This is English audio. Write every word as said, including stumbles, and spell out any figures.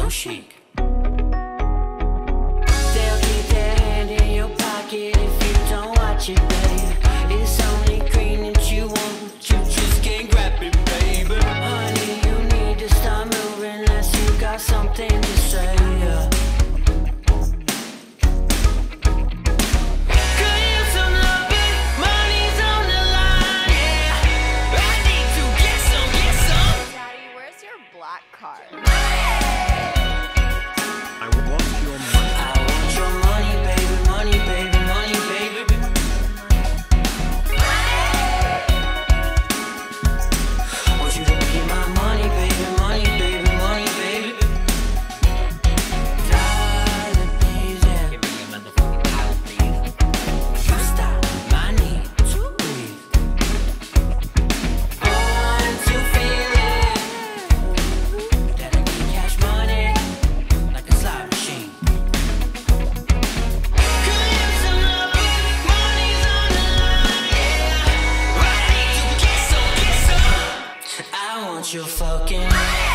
no shake. They'll keep their hand in your pocket if you don't watch it, babe. It's only green that you want, you just can't grab it, baby. Honey, you need to start moving unless you got something to say, yeah. Black card. I want your money. I want your money, baby, money, baby, money, baby. I want you to be my money, baby, money, baby, money, baby. Dollar, please, yeah. Give me a motherfucking dollar, please. You stop my need to breathe. Want to feel it. That I can cash money like a slot machine. Could use some love, money's on the line, yeah. Ready to get some, get some. I want your fucking